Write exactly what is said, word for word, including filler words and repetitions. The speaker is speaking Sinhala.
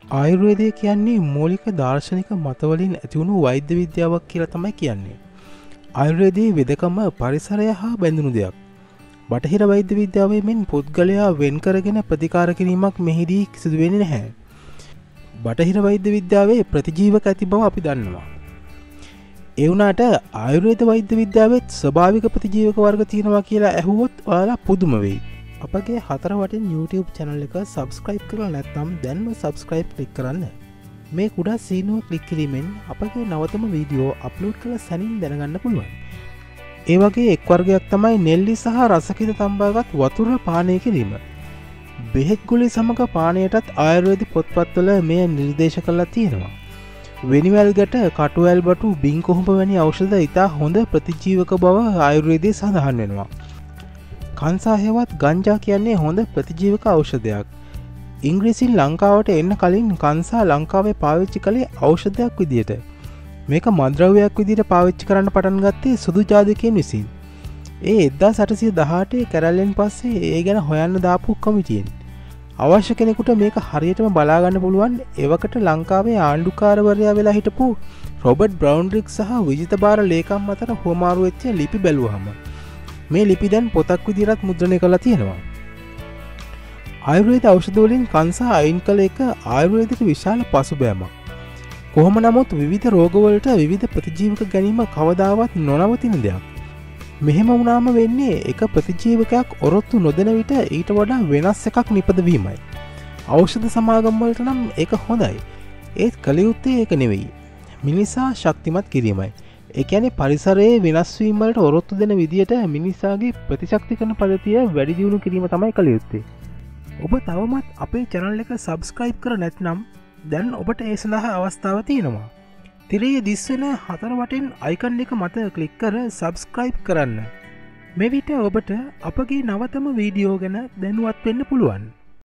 ආයුර්වේදය කියන්නේ මූලික දාර්ශනික මතවලින් ඇතිවුණු වෛද්‍ය විද්‍යාවක් කියලා තමයි කියන්නේ. ආයුර්වේදයේ වෙදකම පරිසරය හා බැඳුණු දෙයක්. බටහිර වෛද්‍ය විද්‍යාවේ මෙන් පුද්ගලයා වෙන් කරගෙන ප්‍රතිකාර කිරීමක් මෙහිදී සිදු වෙන්නේ නැහැ. බටහිර වෛද්‍ය විද්‍යාවේ ප්‍රතිජීවක ඇති බව අපි දන්නවා. ඒ වුණාට ආයුර්වේද වෛද්‍ය විද්‍යාවෙත් ස්වභාවික ප්‍රතිජීවක වර්ග තියෙනවා කියලා ඇහුවොත් ඔයාලා පුදුම වෙයි. අපගේ හතර වටින් YouTube channel එක subscribe කරලා නැත්නම් දැන්ම subscribe click කරන්න. මේ කුඩා සීනුව click කිරීමෙන් අපගේ නවතම වීඩියෝ අප්ලෝඩ් කළ සැනින් දැනගන්න පුළුවන්. ඒ වගේ එක් වර්ගයක් තමයි නෙල්ලි සහ රසකිත තම්බාගත් වතුර පානය කිරීම. බෙහෙත් ගුලි සමග පානයටත් ආයුර්වේද පොත්පත්වල මේ නිර්දේශ කරලා තියෙනවා. වෙනිවැල් ගැට, කටුවැල් බටු, බින්කොහොඹ වැනි ඖෂධ ඉතා හොඳ ප්‍රතිජීවක බව ආයුර්වේදයේ සඳහන් වෙනවා. කංසා හෙවත් ගංජා කියන්නේ හොඳ ප්‍රතිජීවක ඖෂධයක්. ඉංග්‍රීසින් ලංකාවට එන්න කලින් කංසා ලංකාවේ පාවිච්චි කළේ ඖෂධයක් විදියට. මේක මද්‍රව්‍යයක් විදියට පාවිච්චි කරන්න පටන් ගත්තේ සුදු ජාතිකයන් විසින්. ඒ එක්දාස් අටසිය දහඅටේ කැරැල්ලෙන් පස්සේ ඒ ගැන හොයන්න දාපු කමිටියෙන්. අවශ්‍ය කෙනෙකුට මේක හරියටම බලාගන්න පුළුවන් එවකට ලංකාවේ ආණ්ඩුකාරවරයා වෙලා හිටපු රොබර්ට් බ්‍රවුන්රික් සහ විජිත බාර ලේකම් අතර හුවමාරු වෙච්ච ලිපි බැලුවහම මේ ලිපි දැන් පොතක් විදිහට මුද්‍රණය කරලා තියෙනවා. ආයුර්වේද ඖෂධ වලින් කංසා අයින් කළ එක ආයුර්වේදයට විශාල පසුබෑමක්. කොහොම නමුත් විවිධ රෝගවලට විවිධ ප්‍රතිජීවක ගැනීම කවදාවත් නොනවතින දෙයක්. මෙහෙම වුණාම වෙන්නේ එක ප්‍රතිජීවකයක් ඔරොත්තු නොදෙන විට ඊට වඩා වෙනස් එකක් නිපදවීමයි. ඖෂධ සමාගම් වලට නම් ඒක හොඳයි. ඒත් කළ යුත්තේ ඒක නෙවෙයි. මිනිසා ශක්තිමත් කිරීමයි. ඒ කියන්නේ පරිසරයේ වෙනස් වීම වලට ඔරොත්තු දෙන විදියට මිනිසාගේ ප්‍රතිශක්තිකරණ පද්ධතිය වැඩි දියුණු කිරීම තමයි කළ යුත්තේ. ඔබ තවමත් අපේ channel එක subscribe කර නැත්නම් දැන් ඔබට ඒ සඳහා අවස්ථාව තියෙනවා. තිරයේ දිස්වෙන හතර වටින් icon එක මත click කර subscribe කරන්න. මේ විට ඔබට අපගේ නවතම වීඩියෝ ගැන දැනුවත් වෙන්න පුළුවන්.